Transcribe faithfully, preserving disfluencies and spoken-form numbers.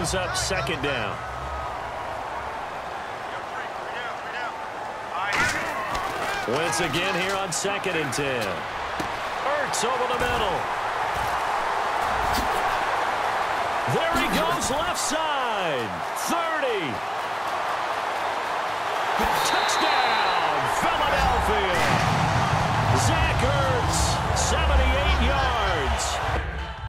brings up second down. Wentz again here on second and ten. Ertz over the middle. There he goes left side. thirty. Touchdown.